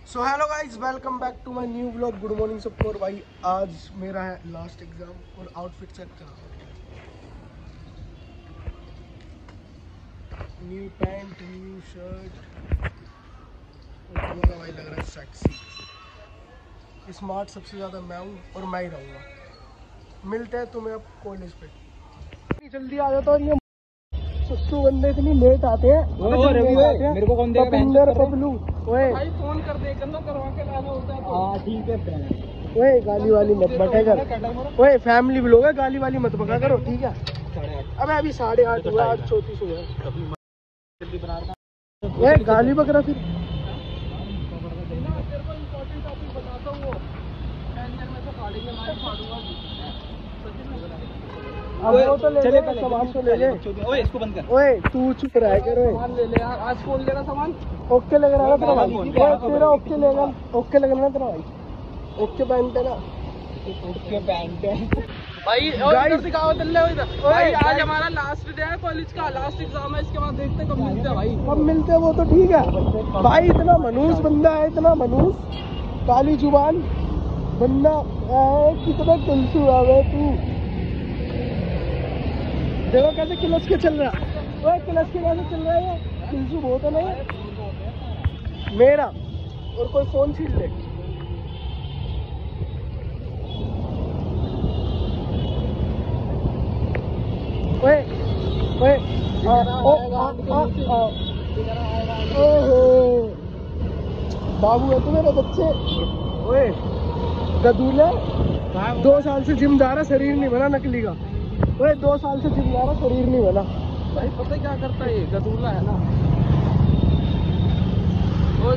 So hello guys, welcome back to my new vlog. Good morning सबको। और भाई आज मेरा है लास्ट एग्जाम और आउटफिट चेक करो। न्यू पैंट, न्यू शर्ट और हमारा भाई लग रहा है सेक्सी। स्मार्ट सबसे ज़्यादा मैं हूँ और मैं ही रहूँगा। मिलते हैं तुम्हें अब कॉलेज पे। जल्दी आ जाता। और ये सच्चू बंदे इतनी लेट आते हैं। मेरे को कौन देगा पपलू? ओए भाई फोन कर दे, करवा के लाना होता है तो। हाँ ठीक है। ओए गाली वाली मत बका कर। ओए फैमिली व्लॉग है, गाली वाली मत बका करो, ठीक है? अबे अभी 8:30 हुआ, आज 34 हुआ है। ओए गाली बकरा फिर। अब वो तो ले ले, सामान तो ले ले। ओए इसको बंद कर। ओए तू चुप रह कर। ओए सामान ले ले यार, आज कौन लेगा सामान? ओके लग रहा है तेरा भाई। तेरा ओके लेगा, ओके लग रहा है तेरा भाई। ओके पैंट है ना? ओके पैंट है भाई। गाइस दिखाओ दल्ले इधर। भाई आज हमारा लास्ट डे है कॉलेज का, लास्ट एग्जाम है। इसके बाद देखते हैं कब मिलते हैं भाई। कब मिलते हैं वो तो ठीक है भाई। इतना मनूस बंदा है, इतना मनूस, काली जुबान बंदा है। कितना तुलसू है तू। देखो कैसे क्लच के चल रहा है। ओए क्लच के कैसे चल रहा है? तुलसू बहुत है नहीं मेरा। और कोई फोन छीन ले। ओए ओए ओहो बाबू है तू मेरे बच्चे। ओए गदूले 2 साल से जिम जा रहा, शरीर नहीं बना नकली का। ओए 2 साल से जिम जा रहा, शरीर नहीं बना। भाई पता क्या करता है, ये गदूला है ना। वो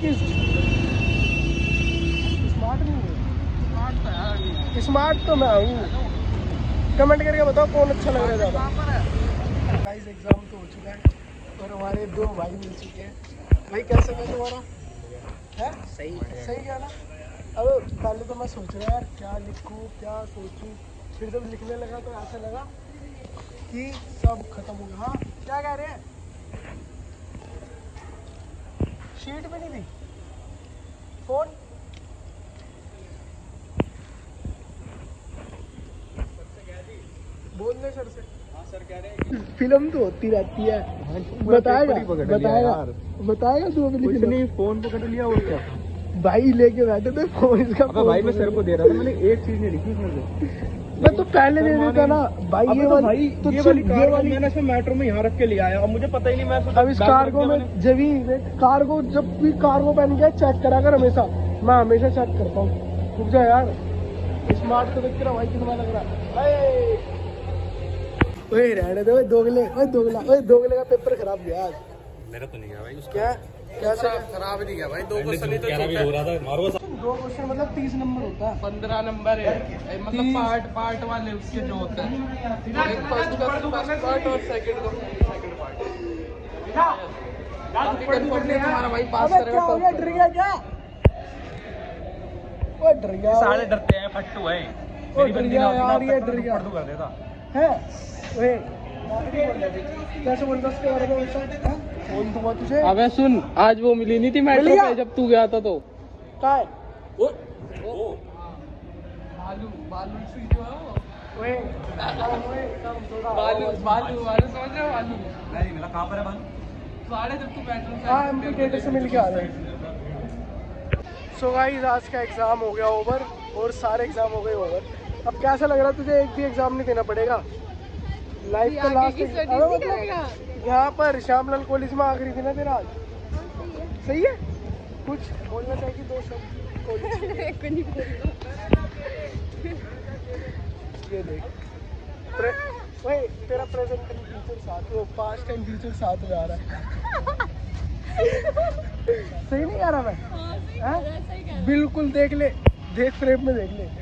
स्मार्ट नहीं है। स्मार्ट था यार। स्मार्ट तो मैं हूँ। कमेंट करके बताओ कौन अच्छा लग रहा है ज़्यादा। गाइस एग्जाम तो हो चुका है और हमारे 2 भाई मिल चुके हैं। भाई कैसा है तुम्हारा? है सही क्या ना? अब पहले तो मैं सोच रहा यार क्या लिखूँ क्या सोचूं। फिर जब लिखने लगा तो ऐसा लगा कि सब खत्म हो गया। हाँ क्या कह रहे हैं? शीट भी नहीं दी। फोन बोल दे सर से। हाँ सर कह रहे हैं फिल्म तो होती रहती है। बताएगा तू अभी लिखने। फोन पकड़ लिया और क्या भाई लेके बैठे थे फोन इसका। भाई मैं सर को दे रहा था, मैंने एक चीज नहीं लिखी उसमें। मैं तो पहले दे देता ना भाई। ये वाली तो ये वाली मैंने इसमें मेट्रो में यहाँ रख के ले आया। अब मुझे पता ही नहीं। मैं अब इस कार्गो में जब भी कार्गो पहन के चेक करा कर हमेशा। मैं हमेशा चेक करता हूँ। रुक जा यार, स्मार्ट तो देख रहा भाई कितना लग रहा है। ओए रहने दे। दोगले का पेपर खराब गया आज। मेरा तो नहीं गया भाई। क्या कैसा खराब नहीं गया भाई। 2 क्वेश्चन ही तो हो रहा था। मारो 2 क्वेश्चन मतलब 30 नंबर होता है। 15 नंबर है मतलब पार्ट वाले उसके जो होता है। एक फर्स्ट पार्ट और सेकंड पार्ट। तुम्हारा भाई पास करेगा। क्या डर गया क्या? वो डर गया। सारे डरते हैं, फट्टू है। डर गया यार, ये डर गया कर देता है। ओए कैसे बोल रहा उसके बारे में? वैसा फोन दूंगा तुझे। अबे सुन, आज वो मिली नहीं थी मेट्रो पे जब तू गया था तो। क्या है? बालू सी जो है वो। ओए बालू समझ रहे हो? बालू नहीं मिला। कहाँ पर है बालू? साढ़े जब तू मेट्रो से। हाँ हम तो गेट से मिल के आ रहे हैं। सो गाइस आज का एग्जाम हो गया ओवर और सारे एग्जाम हो गए ओवर। अब कैसा लग रहा है तुझे? एक भी एग्जाम नहीं देना पड़ेगा। लाइफ का लास्ट मतलब यहाँ पर श्यामलाल कॉलेज में आखिरी थी ना तेरा आज। सही है। कुछ बोलना चाहिए 2 शब्द कॉलेज। ये देख वही तेरा प्रेजेंट एंड फ्यूचर साथ, वो पास्ट एंड फ्यूचर साथ में आ रहा है। सही नहीं आ रहा मैं? बिल्कुल देख ले, देख फ्रेम में देख ले।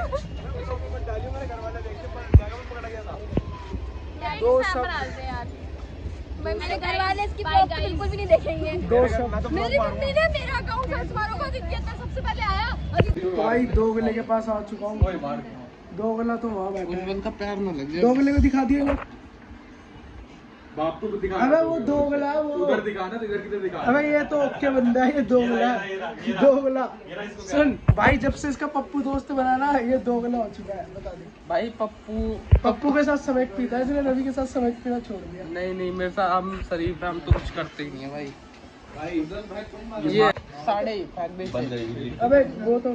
2 शब्द मेरे घर वाले इसकी ब्लॉग बिल्कुल भी नहीं देखेंगे। 2 शब्द। मेरी मम्मी ने मेरा अकाउंट हमारों को दिख गया था, सबसे पहले आया। भाई 2 गले के पास आ चुका हूँ। 2 गला तो वहाँ बैठा है। का पैर न लग जाए। 2 गले को दिखा दिया। बाप को दिखा। अबे वो दोगला वो उधर दिखाना तो इधर किधर दिखा। अबे ये तो ओके बंदा है, ये दोगला। सुन भाई, जब से इसका पप्पू दोस्त बना ना, ये दोगला हो चुका है। बता दे भाई पप्पू के साथ समेट पीता है इसने, रवि के साथ समेट पीना छोड़ दिया। नहीं मेरे साथ हम शरीफ है, हम तो कुछ करते ही नहीं है भाई। ये साढ़े फेंक दे। अबे वो तो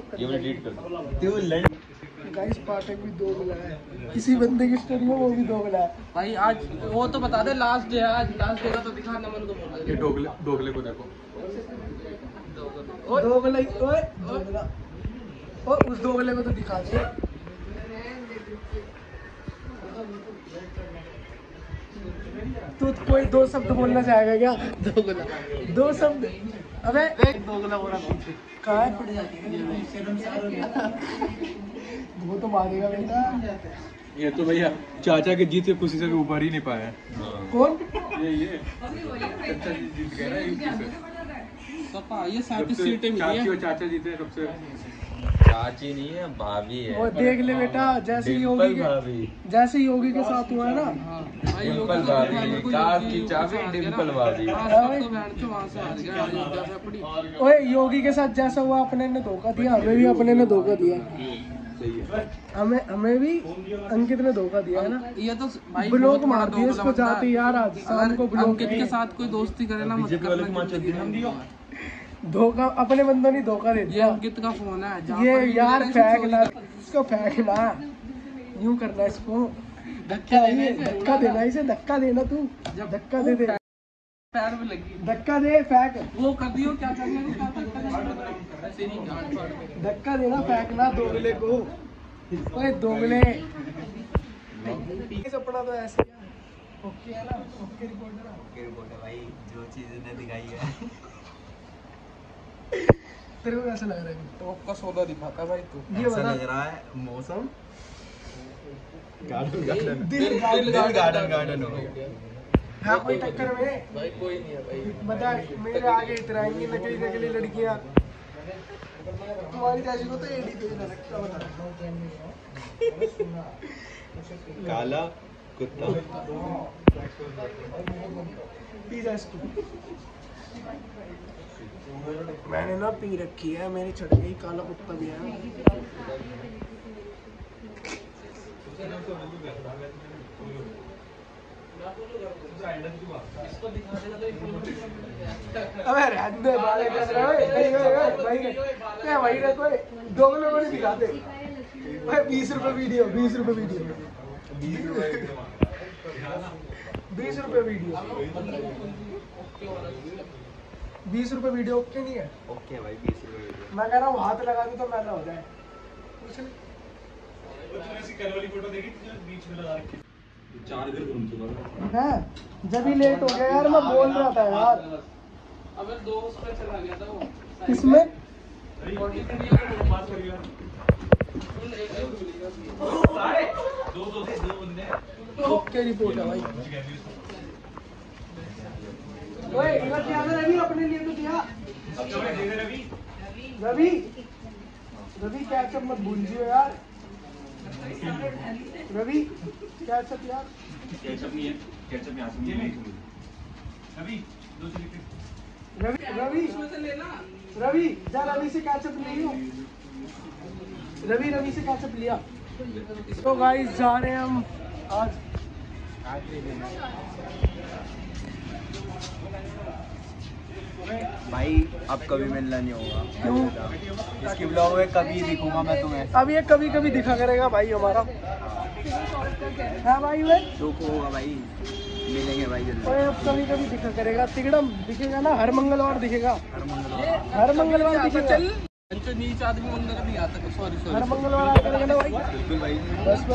गाइस पाठक भी दोगला है, किसी बंदे की स्टोरी में वो भी दोगला है भाई। आज वो तो बता दे, लास्ट डे है आज, लास्ट डे का तो दिखा नमन को। ये दोगले को देखो, दोगला ओए दोगला, ओ उस दोगले को तो दिखा दे। तू कोई दो शब्द बोलना चाहेगा क्या? दोगला, दो शब्द। अबे दोगला बोला कहाँ है? फट जाती है वो तो मारेगा बेटा। ये तो भैया चाचा के जीत के खुशी से भी ऊपर ही नहीं पाया। कौन? ये चाचा जी जीत गए ना यूपी से। सपा ये 60 सीटें मिली है। चाची और चाचा जीते सबसे। चाची नहीं है, भाभी है। वो देख ले बेटा, जैसे योगी के साथ हुआ है ना। डिम्पल भाभी, कार की चाबी डिम्पल भाभी। ओए योगी के साथ जैसा हुआ, अपने ने धोखा दिया, हमें भी अपने ने धोखा दिया। हमें भी अंकित ने धोखा दिया है ना। ये तो भाई ब्लॉक मार दिया इसको जाते यार। आज शाम को ब्लॉक अंकित के साथ कोई दोस्ती करे ना, मत करना। धोखा अपने बंदों ने धोखा दे दिया। अंकित का फोन है ये यार, फेंकना इसको, फेंकना यूं करना इसको, धक्का देना इसे, धक्का देना। तू धक्का दे दे, पैर में लगी, धक्का दे, फेंक। वो कर दियो, क्या करना, धक्का देना, फेंकना दोगले को। ओए दोगले, अपना तो ऐसे ओके है ना, ओके रिपोर्टर है भाई, जो चीज ने दिखाई है। तेरे को कैसा लग रहा है? टॉप का सौदा दिखाता भाई तू। ये बता, लग रहा है मौसम दिल गार्डन हो। हाँ कोई टक्कर में भाई कोई नहीं है भाई। बता, मेरे आगे इतराएंगी नकली लड़कियां, तुम्हारी जैसी को तो एडी तेज ना लगता। बता काला कुत्ता पिज़्ज़ा इसको मैंने ना पी रखी है, मेरी छट गई, काला कुत्ता भी है। अबे रहने दे, बाले कर रहा है भाई रे, कोई दोगले को नहीं दिखाते भाई। 20 रुपए वीडियो, 20 रुपए वीडियो, 20 रुपए वीडियो, 20 रुपए वीडियो। ओके नहीं है? ओके भाई, 20 रुपए। मैं कह रहा हूँ हाथ लगा दूं तो मैला हो जाए। जब ही लेट हो गया यार, मैं बोल रहा था यार। अबे 2 पे चला गया था वो। किसमें? ओके रिपोर्ट है भाई। ओए इधर क्या है रवि, अपने लिए तो दिया। रवि कैचअप मत भूलियो यार। रवि कैचअप यार, केचप नहीं है, केचप यहाँ से नहीं। रवि जा, रवि से कैचअप लियो। रवि से कैचअप लिया। तो गाइस जा रहे हैं हम आज। भाई अब कभी मिलना नहीं होगा। क्यों? इसके ब्लॉग में कभी दिखूंगा मैं तुम्हें। अब ये कभी कभी दिखा करेगा भाई हमारा। हाँ भाई वे दुख होगा भाई, मिलेंगे भाई जल्दी। ओए अब कभी कभी दिखा करेगा, तिगड़म दिखेगा ना, हर मंगलवार दिखेगा, हर मंगलवार दिखेगा। चल नीच आदमी अंदर नहीं आता। सॉरी हर मंगलवार आया करेगा ना भाई। बिल्कुल भाई। बस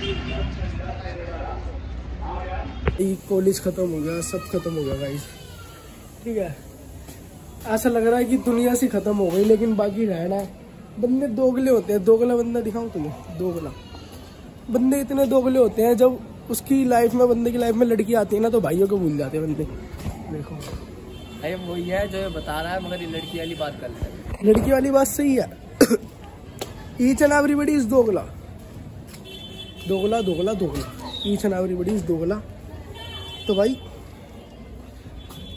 कॉलेज खत्म हो गया, सब खत्म हो गया गाइस। ठीक है, ऐसा लग रहा है कि दुनिया से खत्म हो गई, लेकिन बाकी रहना है। बंदे दोगले होते हैं। दोगला बंदा दिखाऊं तुम्हें? दोगला बंदे इतने दोगले होते हैं, जब उसकी लाइफ में, बंदे की लाइफ में लड़की आती है ना, तो भाइयों को भूल जाते हैं बंदे। देखो अरे वही है जो ये बता रहा है, मगर ये लड़की वाली बात कर रहा है। लड़की वाली बात सही है। ईच एंड एवरीबॉडी इज दोगला, दोगला दोगला दोगला, ईच एंड एवरीबॉडी इज दोगला। तो भाई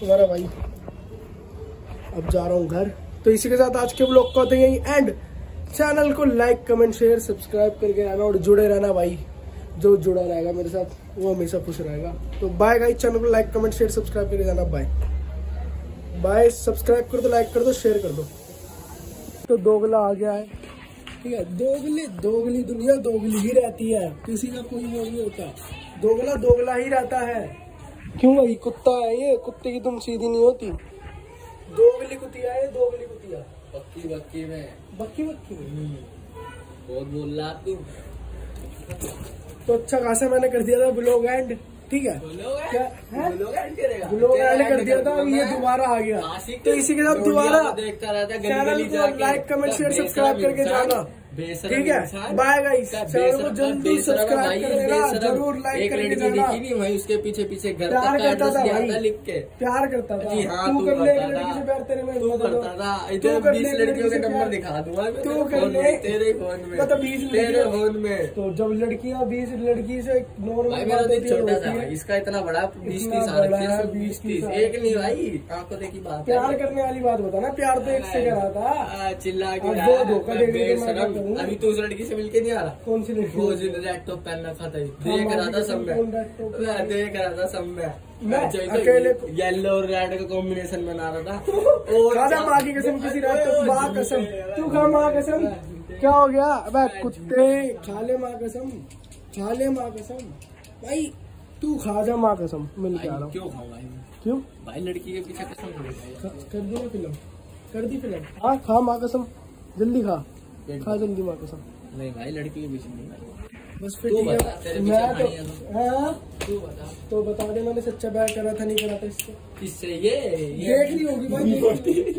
तुम्हारा भाई अब जा रहा हूँ घर। तो इसी के साथ आज के व्लॉग को होते हैं यही एंड। चैनल को लाइक कमेंट शेयर सब्सक्राइब करके रहना और जुड़े रहना भाई। जो जुड़ा रहेगा मेरे साथ वो हमेशा खुश रहेगा। तो बाय गाइस, चैनल को लाइक कमेंट शेयर सब्सक्राइब करके जाना। Bye bye. सब्सक्राइब कर दो, लाइक कर दो, शेयर कर दो। तो दोगला आ गया है, ठीक है। दोगली दुनिया दोगली ही रहती है, किसी का कोई वो नहीं होता। दोगला दोगला ही रहता है। क्यों भाई? कुत्ता है ये, कुत्ते की तुम सीधी नहीं होती। दोगली कुतिया है, दोगली कुतिया। बक्की में बहुत बोल रहा तू। तो अच्छा खासा मैंने कर दिया था ब्लॉग एंड, ठीक है। ब्लॉग एंड कर दिया था, ये दोबारा आ गया। तो इसी के साथ दोबारा चैनल को लाइक कमेंट शेयर सब्सक्राइब करके जाना, ठीक है। बाय गाइस, चैनल को जल्दी सब्सक्राइब कर देना, जरूर लाइक करके जाना। भाई उसके पीछे पीछे घर प्यार करता था भाई, लिख के प्यार करता था। हाँ, तू कर ले एक लड़की से प्यार, तेरे में करता था। इधर 20 लड़कियों के नंबर दिखा दूंगा तू कर ले तेरे फोन में, तो 20 तेरे फोन में। तो जब लड़कियां 20 लड़की से नॉर्मल मेरा तो छोटा था, इसका इतना बड़ा 20-30 एक नहीं भाई, आंखों देखी बात। प्यार करने वाली बात बता ना, प्यार तो एक से करा था। चिल्ला के वो धोखा दे देगा। अभी तो उस लड़की से मिलके नहीं आ रहा। कौन सी लड़की? वो जो लैपटॉप पहन रखा था, देख रहा था सब में, देख रहा था सब में। अकेले येलो और रेड का कॉम्बिनेशन बना रहा था। और राजा माँ की कसम, किसी रात तो माँ कसम, तू खा माँ कसम। क्या हो गया? अबे कुत्ते, खा ले माँ कसम, खा ले माँ कसम भाई। तू खा जा माँ कसम, मिल के आ रहा हूँ। क्यों खाओ भाई? क्यों भाई? लड़की के पीछे कसम कर दी ना फिल्म, कर दी फिल्म। हाँ खा माँ कसम, जल्दी खा, खा जल्दी माँ कसम। नहीं भाई, लड़की के पीछे नहीं। बस फिर ठीक है। मैं तो हाँ तो बता दे, मैंने सच्चा प्यार करा था नहीं करा था इससे? इससे ये देख ली होगी भाई।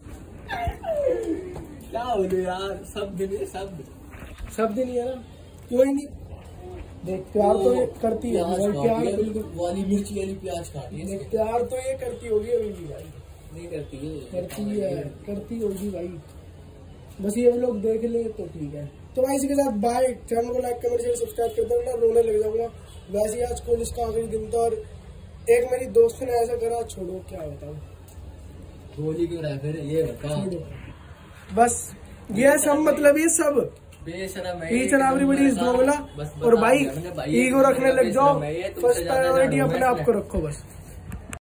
क्या बोलूं यार, सब दिन ही है ना। कोई नहीं, देख प्यार तो ये करती है भाई। प्यार वाली मिर्ची वाली प्याज काटी है। प्यार तो ये करती होगी अभी भी भाई। नहीं करती है, करती होगी भाई। बस ये लोग देख ले तो ठीक है। तो भाई इसी के साथ बाय। चैनल को लाइक कमेंट शेयर सब्सक्राइब कर देना, रोने लग जाऊंगा। वैसे ही आज कॉलेज का आखिरी दिन था और एक मेरी दोस्त ने ऐसा करा, छोड़ो क्या बताऊं। होली क्यों रहा फिर ये बता। बस ये सब मतलब ये सब बेशरम है। ईच एंड एवरीबॉडी इज दोगला। और भाई ईगो रखने लग जाओ, फर्स्ट प्रायोरिटी अपने आप को रखो बस।